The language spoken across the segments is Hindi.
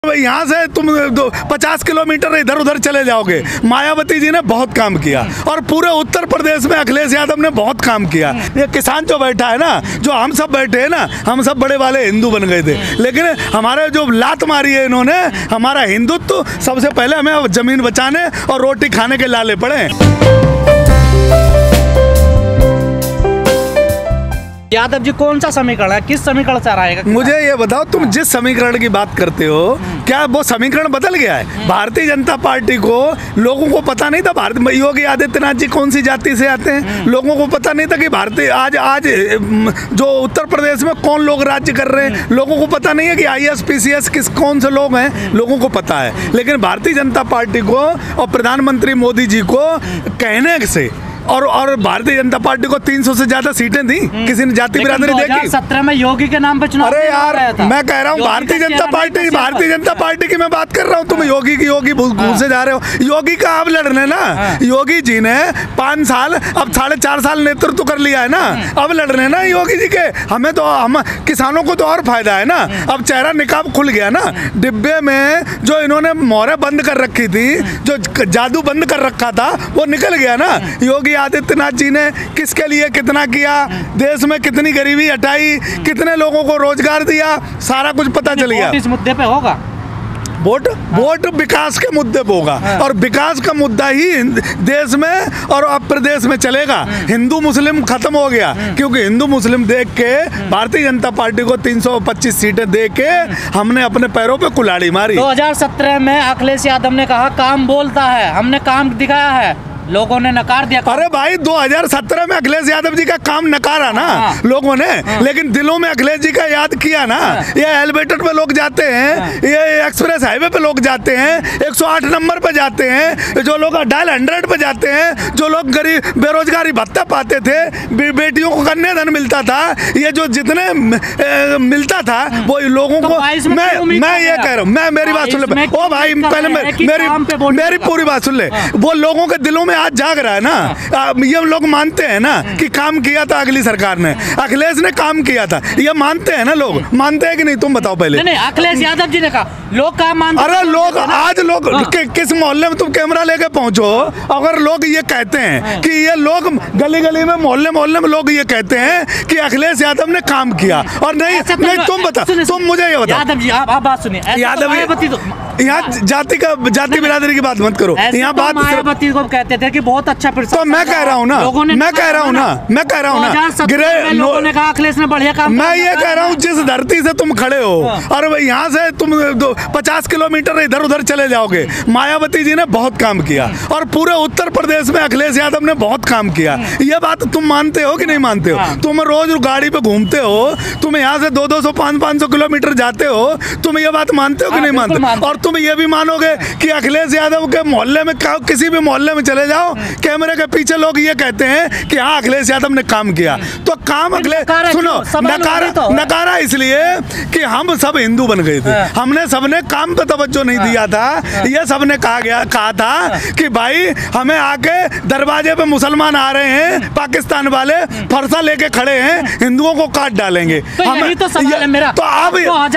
यहाँ से तुम 50 किलोमीटर इधर उधर चले जाओगे। मायावती जी ने बहुत काम किया और पूरे उत्तर प्रदेश में अखिलेश यादव ने बहुत काम किया। ये किसान जो बैठा है ना, जो हम सब बैठे हैं ना, हम सब बड़े वाले हिंदू बन गए थे, लेकिन हमारे जो लात मारी है इन्होंने, हमारा हिंदुत्व सबसे पहले हमें जमीन बचाने और रोटी खाने के लाले पड़े। यादव जी कौन सा समीकरण है, किस समीकरण से आएगा? मुझे ये बताओ, तुम जिस समीकरण की बात करते हो क्या वो समीकरण बदल गया है? भारतीय जनता पार्टी को लोगों को पता नहीं था योगी आदित्यनाथ जी कौन सी जाति से आते हैं। लोगों को पता नहीं था कि भारतीय आज जो उत्तर प्रदेश में कौन लोग राज्य कर रहे हैं। लोगों को पता नहीं है कि IAS PCS कौन से लोग हैं। लोगों को पता है, लेकिन भारतीय जनता पार्टी को और प्रधानमंत्री मोदी जी को कहने से और भारतीय जनता पार्टी को 300 से ज्यादा सीटें दी। किसी ने जाति बिरादरी देखी? 2017 में योगी के नाम पे चुनाव। अरे यार, मैं कह रहा हूँ भारतीय जनता पार्टी की मैं बात कर रहा हूँ। तुम योगी घूसे जा रहे हो। योगी का अब लड़ने ना, योगी जी ने 5 साल अब 4.5 साल नेतृत्व कर लिया है ना, अब लड़ने ना योगी जी के। हमें तो हम किसानों को तो और फायदा है ना। अब चेहरा निकाब खुल गया ना। डिब्बे में जो इन्होंने मोहरें बंद कर रखी थी, जो जादू बंद कर रखा था, वो निकल गया ना। योगी आदित्यनाथ जी ने किसके लिए कितना किया, देश में कितनी गरीबी हटाई, कितने लोगों को रोजगार दिया, सारा कुछ पता चल गया। इस मुद्दे पे होगा वोट विकास के मुद्दे पे होगा, और विकास का मुद्दा ही देश में और अब प्रदेश में चलेगा। हिंदू मुस्लिम खत्म हो गया, क्योंकि हिंदू मुस्लिम देख के भारतीय जनता पार्टी को 325 सीटें दे के हमने अपने पैरों पे कुल्हाड़ी मारी। 2017 में अखिलेश यादव ने कहा काम बोलता है, हमने काम दिखाया है, लोगों ने नकार दिया। अरे भाई 2017 में अखिलेश यादव जी का काम नकारा ना लोगों ने, लेकिन दिलों में अखिलेश जी का याद किया ना। ये एलिवेटर पे लोग जाते हैं, ये एक्सप्रेस हाईवे पे लोग जाते हैं, 108 नंबर पे जाते हैं, जो लोग डायल 100 पे जाते हैं, जो लोग गरीब बेरोजगारी भत्ता पाते थे, बेटियों को कन्याधन मिलता था, ये जो जितने मिलता था वो लोगों को। मैं ये कह रहा हूँ, मेरी बात सुन ले। ओ भाई पहले मेरी पूरी बात सुन ले। वो लोगों के दिलों में आज जाग रहा है ना। ये लोग मानते हैं ना कि काम किया था अगली सरकार ने, अखिलेश ने काम किया था। ये मानते हैं ना, लोग मानते हैं कि नहीं? तुम बताओ पहले। नहीं, अखिलेश यादव जी ने कहा लोग काम मानते। अरे लोग आज किस मोहल्ले में तुम कैमरा लेके पहुंचो, अगर लोग ये कहते हैं कि ये लोग गली गली में मोहल्ले में लोग ये कहते हैं कि अखिलेश यादव ने काम किया, और नहीं तुम बता, तुम मुझे ये बताओ। यादव जी आप बात सुनिए। यादव यहाँ जाति बिरादरी की बात मत करो। यहाँ बात मायावती को कहते थे कि बहुत अच्छा प्रशासन। तो मैं कह रहा हूँ ना, मैं कह रहा हूँ ना, लोगों ने कहा अखिलेश ने बढ़िया काम। मैं ये कह रहा हूँ जिस धरती से तुम खड़े हो, और यहाँ से तुम 50 किलोमीटर इधर उधर चले जाओगे। मायावती जी ने बहुत काम किया और पूरे उत्तर प्रदेश में अखिलेश यादव ने बहुत काम किया। ये बात तुम मानते हो कि नहीं मानते हो? तुम रोज गाड़ी पे घूमते हो, तुम यहाँ से 200 500 किलोमीटर जाते हो, तुम ये बात मानते हो कि नहीं मानते? और तुम ये भी मानोगे कि अखिलेश यादव के मोहल्ले में, किसी भी मोहल्ले में चले जाओ, कैमरे के पीछे लोग ये कहते हैं कि हाँ अखिलेश यादव ने काम किया। तो काम अखिलेश, सुनो, नकारा इसलिए कि हम सब हिंदू बन गए थे। हमने सबने काम पे तवज्जो नहीं दिया था। ये सबने कहा था कि भाई हमें आके दरवाजे पे मुसलमान आ रहे हैं, पाकिस्तान वाले फरसा लेके खड़े हैं, हिंदुओं को काट डालेंगे। तो सवाल है मेरा, तो अब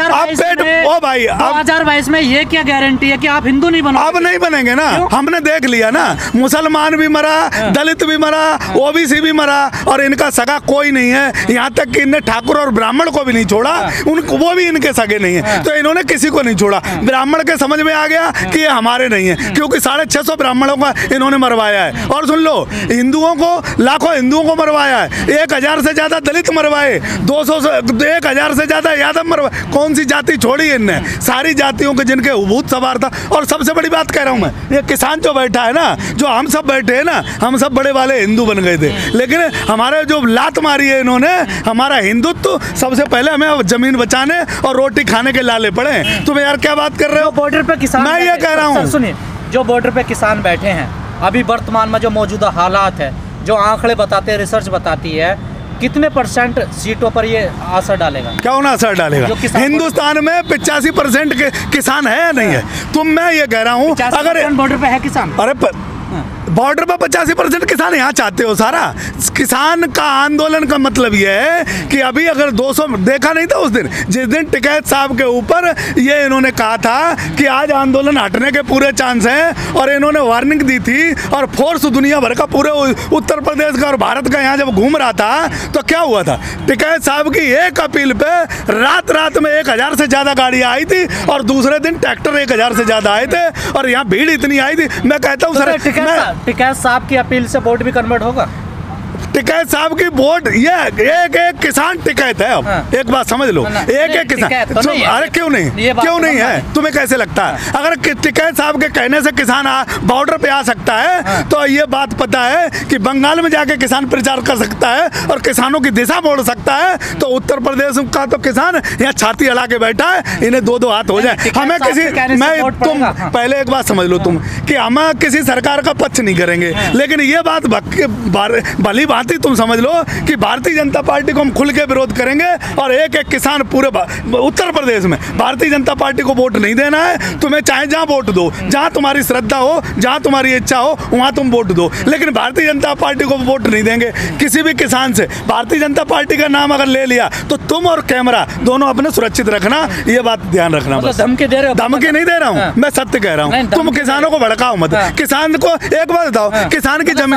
2022 में ये क्या गारंटी है कि आप हिंदू नहीं बनोगे? अब नहीं बनेंगे ना। हमने देख लिया ना, मुसलमान भी मरा, दलित भी मरा, OBC भी मरा, और इनका सगा कोई नहीं है। यहाँ तक कि इनने ठाकुर और ब्राह्मण को भी नहीं छोड़ा, उनको वो भी इनके सगे नहीं है। तो इन्होंने किसी को नहीं छोड़ा। ब्राह्मण के समझ में आ गया कि ये हमारे नहीं है, क्योंकि 650 ब्राह्मणों का इन्होंने मरवाया है। और सुन लो, हिंदुओं को, लाखों हिंदुओं को मरवाया है, 1000 से ज्यादा दलित मरवाए, 200 से 1000 से ज्यादा यादव मरवाए। कौन सी जाति छोड़ी इनने? सारी जातियों के जिनके भूत सवार था। और सबसे बड़ी बात कह रहा हूं मैं, ये किसान जो बैठा है ना, जो हम सब बैठे हैं ना, हम सब बड़े वाले हिंदू बन गए थे, लेकिन हमारे जो लात मारी है इन्होंने, हमारा हिंदुत्व सबसे पहले हमें जमीन बचाने और रोटी खाने के लाले पड़े। तुम यार क्या बात कर रहे हो? बॉर्डर पे किसान, मैं ये कह रहा हूँ, सुनिए, जो बॉर्डर पे किसान बैठे हैं, अभी वर्तमान में जो मौजूदा हालात है, जो आंकड़े बताते हैं, रिसर्च बताती है, कितने % सीटों पर ये असर डालेगा? क्या होना असर डालेगा? हिंदुस्तान में 85% के किसान है या नहीं है? मैं ये कह रहा हूँ, अगर बॉर्डर पे है किसान। अरे बॉर्डर पर 85% किसान यहाँ चाहते हो सारा। किसान का आंदोलन का मतलब ये है कि अभी अगर 200 देखा नहीं था उस दिन, जिस दिन टिकैत साहब के ऊपर ये इन्होंने कहा था कि आज आंदोलन हटने के पूरे चांस हैं, और इन्होंने वार्निंग दी थी, और फोर्स दुनिया भर का पूरे उत्तर प्रदेश का और भारत का यहाँ जब घूम रहा था तो क्या हुआ था, टिकैत साहब की एक अपील पे रात रात में 1000 से ज़्यादा गाड़ियाँ आई थी, और दूसरे दिन ट्रैक्टर 1000 से ज़्यादा आए थे, और यहाँ भीड़ इतनी आई थी। मैं कहता हूँ सर, टिकैत साहब की अपील से वोट भी कन्वर्ट होगा। टिकैत साहब की वोट, ये एक किसान टिकैत है। अब हाँ। एक बात समझ लो, एक किसान, अरे क्यों नहीं है, तुम्हें कैसे लगता है? अगर टिकैत साहब के कहने से किसान बॉर्डर पे आ सकता है, तो ये बात पता है कि बंगाल में जाके किसान प्रचार कर सकता है और किसानों की दिशा मोड़ सकता है, तो उत्तर प्रदेश का तो किसान यहाँ छाती अड़ा के बैठा है, इन्हें 2-2 हाथ हो जाए। हमें किसी, मैं तुम पहले एक बात समझ लो तुम, कि हम किसी सरकार का पक्ष नहीं करेंगे, लेकिन ये बात भली भांति तुम समझ लो कि भारतीय जनता पार्टी को हम खुल के विरोध करेंगे, और एक एक किसान पूरे उत्तर प्रदेश में भारतीय जनता पार्टी को वोट नहीं देना है। तुम्हें चाहे जहां वोट दो, जहां तुम्हारी श्रद्धा हो, जहां तुम्हारी इच्छा हो, वहां तुम वोट दो, लेकिन भारतीय जनता पार्टी को वोट नहीं देंगे किसी भी किसान से। भारतीय जनता पार्टी का नाम अगर ले लिया तो तुम और कैमरा दोनों अपने सुरक्षित रखना, ये बात ध्यान रखना। बस धमकी दे रहे हो? धमकी नहीं दे रहा हूँ, मैं सत्य कह रहा हूँ। तुम किसानों को भड़काओ मत। किसान को एक बात बताओ, किसान की जमीन,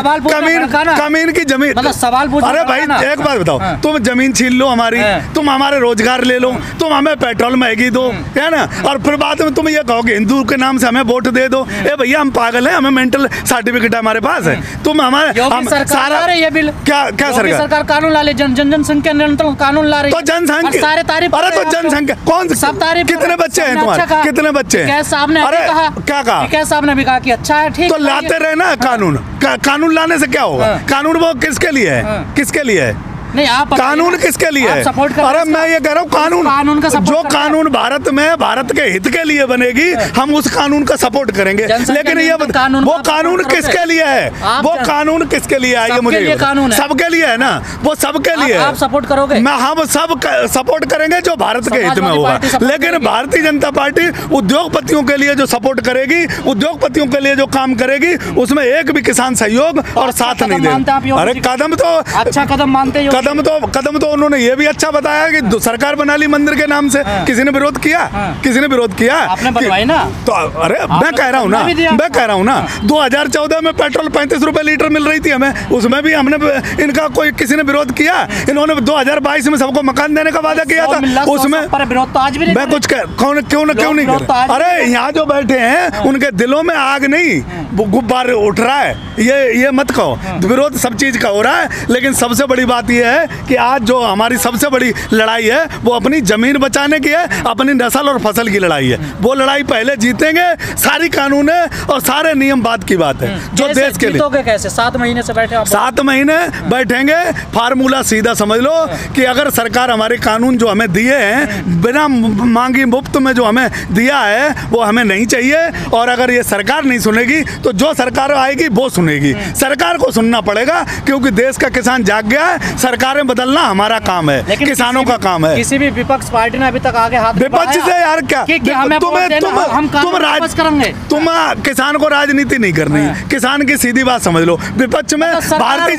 कमीन की जमीन, सवाल पूछो। अरे भाई एक बात बताओ, तुम जमीन छीन लो हमारी, तुम हमारे रोजगार ले लो, तुम हमें पेट्रोल महंगी दो, है ना, और फिर बाद में तुम ये कहोगे हिंदू के नाम से हमें वोट दे दो। ए भैया हम पागल हैं, हमें मेंटल सर्टिफिकेट हमारे पास है। तुम हमारे सारा ये बिल क्या सरकार कानून ला ले, जनसंख्या नियंत्रण कानून ला रही, तो जनसंख्या सारे तारीफ। अरे तो जनसंख्या कौन सब तारीफ, कितने बच्चे हैं तुम्हारे, कितने बच्चे हैं? साहब ने कहा, क्या कहा? टिकैत साहब ने भी कहा कि अच्छा है, ठीक, तो लाते रहे ना कानून। कानून लाने से क्या होगा? कानून वो किसके लिए है, किसके लिए है? नहीं, आप कानून किसके लिए है? अरे मैं ये कह रहा हूँ, कानून का जो कानून भारत में भारत के हित के लिए बनेगी, हम उस कानून का सपोर्ट करेंगे। लेकिन ये वो कानून किसके लिए है, वो कानून किसके लिए है, ये मुझे सबके लिए है ना, वो सबके लिए है। आप सपोर्ट करोगे? मैं, हम सब सपोर्ट करेंगे जो भारत के हित में होगा। लेकिन भारतीय जनता पार्टी उद्योगपतियों के लिए जो सपोर्ट करेगी, उद्योगपतियों के लिए जो काम करेगी, उसमें एक भी किसान सहयोग और साथ नहीं देगा। अरे कदम तो अच्छा कदम मानते हो? कदम तो उन्होंने ये भी अच्छा बताया कि सरकार बना ली मंदिर के नाम से। किसी ने विरोध किया? किसी ने विरोध किया? आपने बनवाई ना। तो अरे मैं कह रहा हूँ ना 2014 में पेट्रोल 35 रुपए लीटर मिल रही थी हमें, उसमें भी हमने इनका कोई किसी ने विरोध किया? इन्होंने 2022 में सबको मकान देने का वादा किया था, उसमें विरोध तो आज भी मैं कुछ क्यों नहीं कर। अरे यहाँ जो बैठे हैं उनके दिलों में आग नहीं, गुब्बारे उठ रहा है, ये मत कहो। विरोध सब चीज का हो रहा है, लेकिन सबसे बड़ी बात यह है कि आज जो हमारी सबसे बड़ी लड़ाई है वो अपनी जमीन बचाने की है, अपनी नस्ल और फसल की लड़ाई है। वो लड़ाई पहले जीतेंगे, सारी कानून है और सारे नियम बात की बात है जो देश के लिए। कैसे 7 महीने से बैठे? 7 महीने बैठेंगे, फार्मूला सीधा समझ लो कि अगर सरकार हमारे कानून जो हमें दिए हैं बिना मांगी मुफ्त में जो हमें दिया है वो हमें नहीं चाहिए, और अगर ये सरकार नहीं सुनेगी तो जो सरकार आएगी वो सुनेगी। सरकार को सुनना पड़ेगा क्योंकि देश का किसान जाग गया है। सरकारें बदलना हमारा काम है, किसानों का काम है। किसी भी विपक्ष पार्टी ने अभी तक आगे हाथ विपक्ष से यार क्या तुम किसान को राजनीति नहीं करनी है। किसान की सीधी बात समझ लो, विपक्ष में भारतीय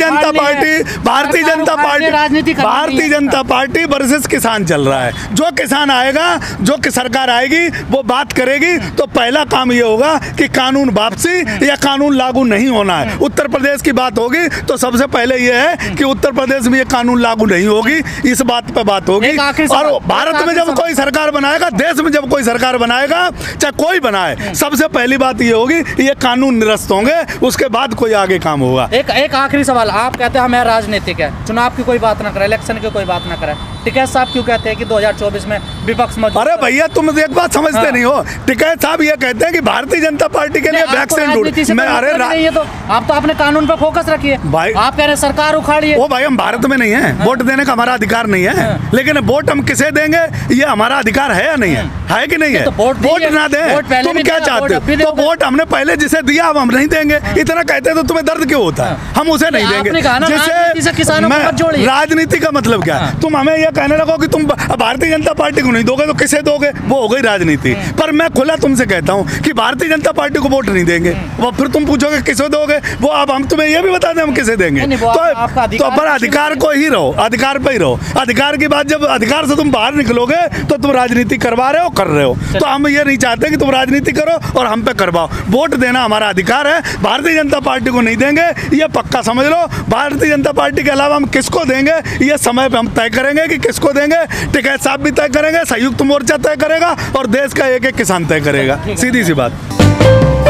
जनता पार्टी वर्सेस किसान चल रहा है। जो किसान आएगा, जो सरकार आएगी वो बात करेगी, तो पहला काम ये होगा कि कानून वापसी या कानून लागू नहीं होना है। उत्तर प्रदेश की बात होगी तो सबसे पहले ये है कि उत्तर प्रदेश में ये कानून लागू नहीं होगी, इस बात पे बात होगी। और भारत में जब कोई सरकार बनाएगा, देश में जब कोई सरकार बनाएगा, चाहे कोई बनाए, सबसे पहली बात ये होगी ये कानून निरस्त होंगे, उसके बाद कोई आगे काम होगा। एक आखिरी सवाल, आप कहते हैं हमें राजनीतिक है, चुनाव की कोई बात ना करें, इलेक्शन की कोई बात ना करें, टिकैत साहब क्यों कहते हैं कि 2024 में विपक्ष मौजूद? अरे भैया तुम एक बात समझते नहीं हो, टिकैत साहब ये कहते हैं कि भारतीय जनता पार्टी के लिए वैक्सीन मैं, अरे तो आप तो अपने कानून पर फोकस रखिए भाई, आप कह रहे हैं सरकार उखाड़िए। वो भाई हम भारत में नहीं है, वोट देने का हमारा अधिकार नहीं है, लेकिन वोट हम किसे देंगे ये हमारा अधिकार है या नहीं है कि नहीं है? तो वोट ना दें, तुम क्या चाहते हो? तो वोट हमने पहले जिसे दिया अब हम नहीं देंगे, इतना कहते तो तुम्हें दर्द क्यों होता है? हम उसे नहीं देंगे। जिसे राजनीति का मतलब क्या है? तुम हमें यह कहने लगो कि तुम भारतीय जनता पार्टी को नहीं दोगे तो किसे दोगे? वो हो गई राजनीति। पर मैं खुला तुमसे कहता हूँ कि भारतीय जनता पार्टी को वोट नहीं देंगे, वो फिर तुम पूछोगे किसे दोगे, वो अब हम तुम्हें यह भी बता दें हम किसे देंगे। तो पर अधिकार को ही रहो, अधिकार पे ही रहो। अधिकार की बात, जब अधिकार से तुम बाहर निकलोगे तो तुम राजनीति करवा रहे हो, कर रहे हो। तो हम ये नहीं चाहते कि तुम राजनीति करो और हम पे करवाओ। वोट देना हमारा अधिकार है, भारतीय जनता पार्टी को नहीं देंगे ये पक्का समझ लो। भारतीय जनता पार्टी के अलावा हम किसको देंगे ये समय पे हम तय करेंगे कि किसको देंगे। टिकैत साहब भी तय करेंगे, संयुक्त मोर्चा तय करेगा और देश का एक एक किसान तय करेगा। सीधी सी बात।